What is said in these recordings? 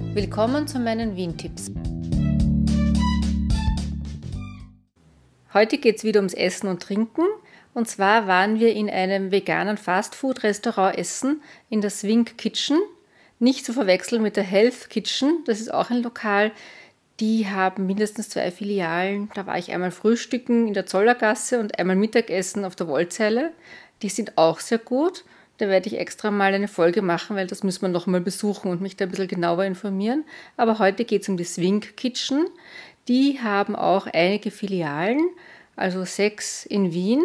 Willkommen zu meinen Wien-Tipps. Heute geht es wieder ums Essen und Trinken. Und zwar waren wir in einem veganen Fastfood-Restaurant essen, in der Swing Kitchen. Nicht zu verwechseln mit der Health Kitchen, das ist auch ein Lokal. Die haben mindestens 2 Filialen. Da war ich einmal frühstücken in der Zollergasse und einmal Mittagessen auf der Wollzeile. Die sind auch sehr gut. Da werde ich extra mal eine Folge machen, weil das müssen wir noch mal besuchen und mich da ein bisschen genauer informieren. Aber heute geht es um die Swing Kitchen. Die haben auch einige Filialen, also 6 in Wien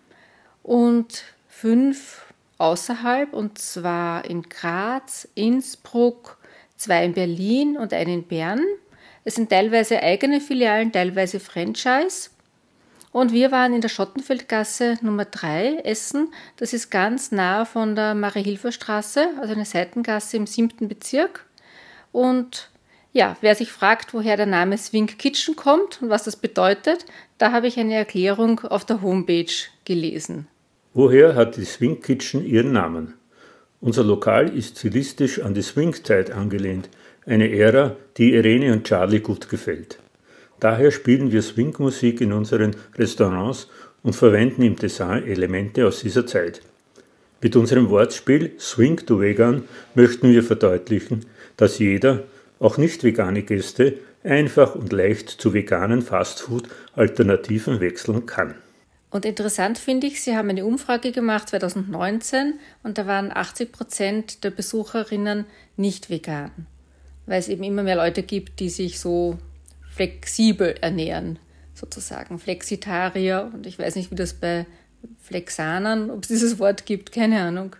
und 5 außerhalb, und zwar in Graz, Innsbruck, 2 in Berlin und 1 in Bern. Es sind teilweise eigene Filialen, teilweise Franchise. Und wir waren in der Schottenfeldgasse Nummer 3 essen. Das ist ganz nah von der Marie-Hilfer-Straße, also eine Seitengasse im 7. Bezirk. Und ja, wer sich fragt, woher der Name Swing Kitchen kommt und was das bedeutet, da habe ich eine Erklärung auf der Homepage gelesen. Woher hat die Swing Kitchen ihren Namen? Unser Lokal ist stilistisch an die Swing-Zeit angelehnt, eine Ära, die Irene und Charlie gut gefällt. Daher spielen wir Swing-Musik in unseren Restaurants und verwenden im Design Elemente aus dieser Zeit. Mit unserem Wortspiel Swing to Vegan möchten wir verdeutlichen, dass jeder, auch nicht vegane Gäste, einfach und leicht zu veganen Fastfood-Alternativen wechseln kann. Und interessant finde ich, sie haben eine Umfrage gemacht 2019 und da waren 80% der Besucherinnen nicht vegan, weil es eben immer mehr Leute gibt, die sich so flexibel ernähren, sozusagen. Flexitarier, und ich weiß nicht, wie das bei Flexanern, ob es dieses Wort gibt, keine Ahnung.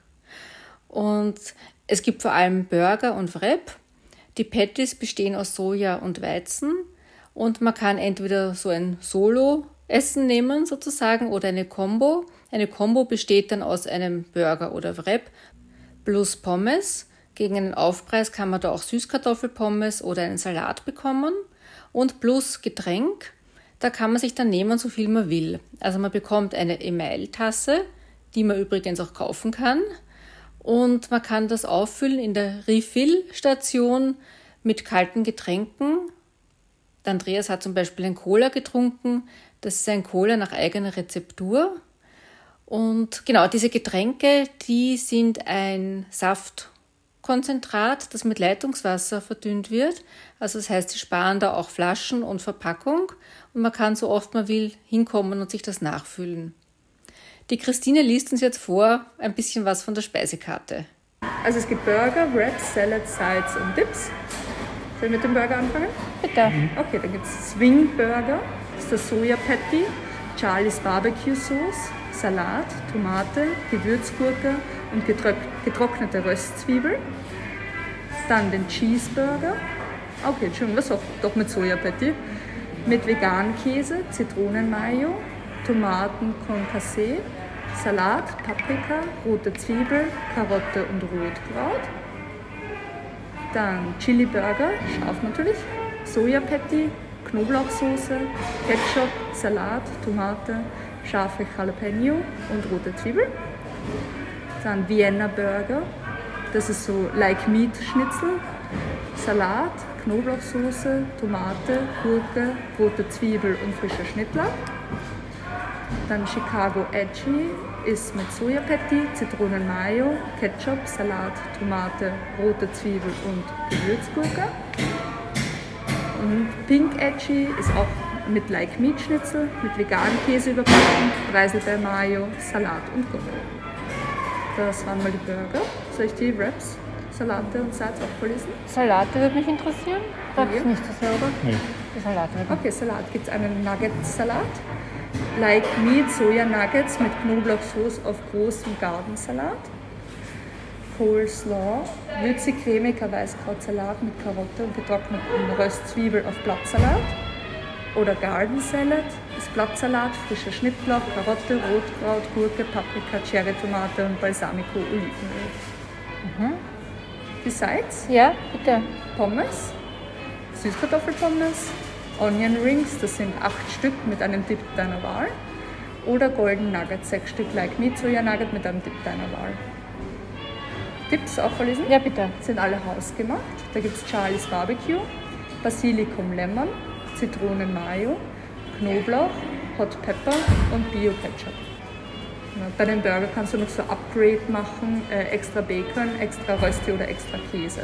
Und es gibt vor allem Burger und Wrap. Die Patties bestehen aus Soja und Weizen und man kann entweder so ein Solo-Essen nehmen, sozusagen, oder eine Combo. Eine Combo besteht dann aus einem Burger oder Wrap plus Pommes. Gegen einen Aufpreis kann man da auch Süßkartoffelpommes oder einen Salat bekommen. Und plus Getränk, da kann man sich dann nehmen, so viel man will. Also man bekommt eine Emaille-Tasse, die man übrigens auch kaufen kann. Und man kann das auffüllen in der Refill-Station mit kalten Getränken. Der Andreas hat zum Beispiel ein Cola getrunken. Das ist ein Cola nach eigener Rezeptur. Und genau, diese Getränke, die sind ein Saftkonzentrat, das mit Leitungswasser verdünnt wird. Also das heißt, sie sparen da auch Flaschen und Verpackung und man kann so oft man will hinkommen und sich das nachfüllen. Die Christine liest uns jetzt vor ein bisschen was von der Speisekarte. Also es gibt Burger, Wraps, Salads, Sides und Dips. Sollen wir mit dem Burger anfangen? Bitte. Okay, dann gibt es Swing Burger, das ist der Soja Patty, Charlie's Barbecue Sauce, Salat, Tomate, Gewürzgurke und getrocknete Röstzwiebel. Dann den Cheeseburger. Okay, Entschuldigung, was auch doch mit Soja Patty. Mit veganen Käse, Zitronenmayo, Tomaten Concassé, Salat, Paprika, rote Zwiebel, Karotte und Rotkraut. Dann Chili Burger, scharf natürlich, Soja Patty, Knoblauchsoße, Ketchup, Salat, Tomate, scharfe Jalapeno und rote Zwiebel. Dann Vienna Burger, das ist so Like Meat Schnitzel, Salat, Knoblauchsoße, Tomate, Gurke, rote Zwiebel und frischer Schnittlauch. Dann Chicago Edgy ist mit Soja Patty, Zitronenmayo, Ketchup, Salat, Tomate, rote Zwiebel und Gewürzgurke. Und Pink Edgy ist auch mit Like Meat Schnitzel, mit veganem Käse überbacken, Preiselbeer-Mayo, Salat und Gurke. Das waren mal die Burger. Soll ich die Wraps, Salate und Sides auch vorlesen? Salate würde mich interessieren. Wraps Ja. nicht so sehr, oder? Nee. Die Salate würde mich. Okay, Salat gibt es einen Nugget-Salat. Like Meat Soja Nuggets mit Knoblauchsoße auf großem Gartensalat. Coleslaw, würzig-cremiger Weißkrautsalat mit Karotte und getrockneten Röstzwiebel auf Blattsalat. Oder Garden Salad ist Blattsalat, frischer Schnittlauch, Karotte, Rotkraut, Gurke, Paprika, Cherrytomate und Balsamico Olivenöl. Die Sides, Ja, bitte. Pommes, Süßkartoffelpommes, Onion Rings, das sind 8 Stück mit einem Dip deiner Wahl. Oder Golden Nuggets, 6 Stück Like Meat Soja Nugget mit einem Dip deiner Wahl. Tipps auch vorlesen? Ja, bitte. Sind alle hausgemacht. Da gibt es Charlie's Barbecue, Basilikum Lemon, Zitronen Mayo, Knoblauch, Hot Pepper und Bio Ketchup. Ja, bei den Burger kannst du noch so Upgrade machen, extra Bacon, extra Rösti oder extra Käse.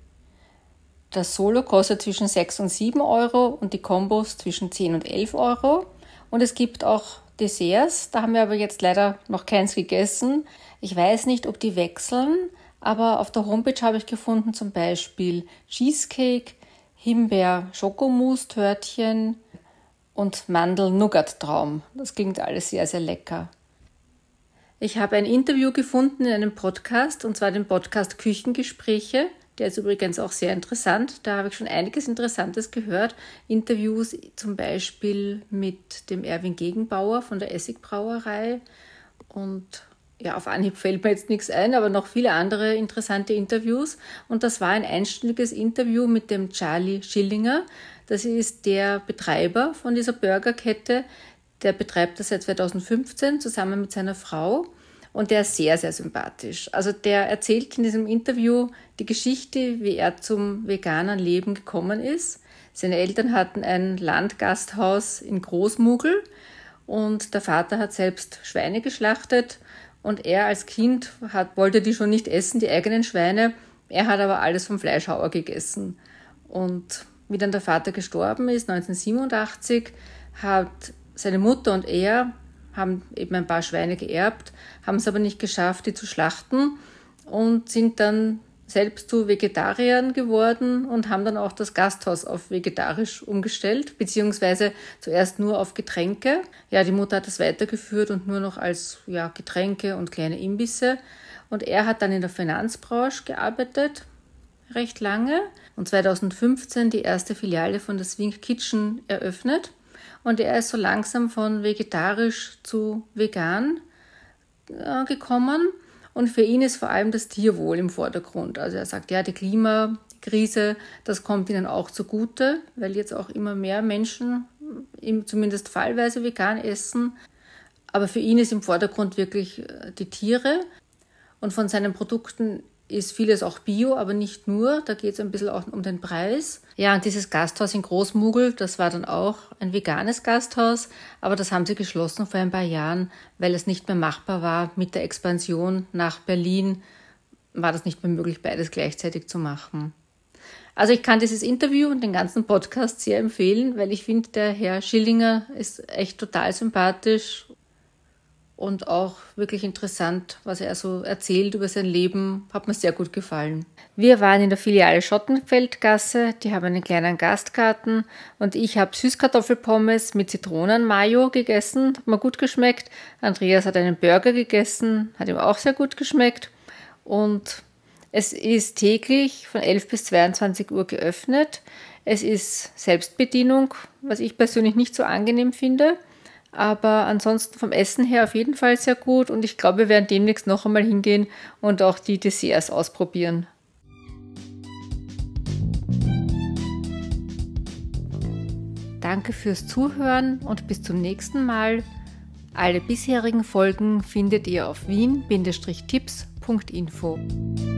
Das Solo kostet zwischen 6 und 7 Euro und die Kombos zwischen 10 und 11 Euro. Und es gibt auch Desserts, da haben wir aber jetzt leider noch keins gegessen. Ich weiß nicht, ob die wechseln, aber auf der Homepage habe ich gefunden zum Beispiel Cheesecake, Himbeer-Schokomousse-Törtchen und Mandel-Nougat-Traum. Das klingt alles sehr, sehr lecker. Ich habe ein Interview gefunden in einem Podcast, und zwar den Podcast Küchengespräche. Der ist übrigens auch sehr interessant. Da habe ich schon einiges Interessantes gehört. Interviews zum Beispiel mit dem Erwin Gegenbauer von der Essigbrauerei. Und ja, auf Anhieb fällt mir jetzt nichts ein, aber noch viele andere interessante Interviews. Und das war ein einstündiges Interview mit dem Charlie Schillinger. Das ist der Betreiber von dieser Burgerkette. Der betreibt das seit 2015 zusammen mit seiner Frau. Und der ist sehr, sehr sympathisch. Also der erzählt in diesem Interview die Geschichte, wie er zum veganen Leben gekommen ist. Seine Eltern hatten ein Landgasthaus in Großmugel und der Vater hat selbst Schweine geschlachtet und er als Kind wollte die schon nicht essen, die eigenen Schweine. Er hat aber alles vom Fleischhauer gegessen. Und wie dann der Vater gestorben ist, 1987, hat seine Mutter und er haben eben ein paar Schweine geerbt, haben es aber nicht geschafft, die zu schlachten und sind dann selbst zu Vegetariern geworden und haben dann auch das Gasthaus auf vegetarisch umgestellt, beziehungsweise zuerst nur auf Getränke. Ja, die Mutter hat das weitergeführt und nur noch als Getränke und kleine Imbisse. Und er hat dann in der Finanzbranche gearbeitet, recht lange, und 2015 die erste Filiale von der Swing Kitchen eröffnet. Und er ist so langsam von vegetarisch zu vegan gekommen. Und für ihn ist vor allem das Tierwohl im Vordergrund. Also er sagt, ja, die Klimakrise, das kommt ihnen auch zugute, weil jetzt auch immer mehr Menschen zumindest fallweise vegan essen. Aber für ihn ist im Vordergrund wirklich die Tiere. Und von seinen Produkten ist vieles auch Bio, aber nicht nur. Da geht es ein bisschen auch um den Preis. Ja, und dieses Gasthaus in Großmugel, das war dann auch ein veganes Gasthaus, aber das haben sie geschlossen vor ein paar Jahren, weil es nicht mehr machbar war. Mit der Expansion nach Berlin war das nicht mehr möglich, beides gleichzeitig zu machen. Also ich kann dieses Interview und den ganzen Podcast sehr empfehlen, weil ich finde, der Herr Schillinger ist echt total sympathisch und auch wirklich interessant, was er so erzählt über sein Leben, hat mir sehr gut gefallen. Wir waren in der Filiale Schottenfeldgasse, die haben einen kleinen Gastgarten und ich habe Süßkartoffelpommes mit Zitronenmayo gegessen, hat mir gut geschmeckt. Andreas hat einen Burger gegessen, hat ihm auch sehr gut geschmeckt und es ist täglich von 11 bis 22 Uhr geöffnet. Es ist Selbstbedienung, was ich persönlich nicht so angenehm finde. Aber ansonsten vom Essen her auf jeden Fall sehr gut und ich glaube, wir werden demnächst noch einmal hingehen und auch die Desserts ausprobieren. Danke fürs Zuhören und bis zum nächsten Mal. Alle bisherigen Folgen findet ihr auf wien-tipps.info.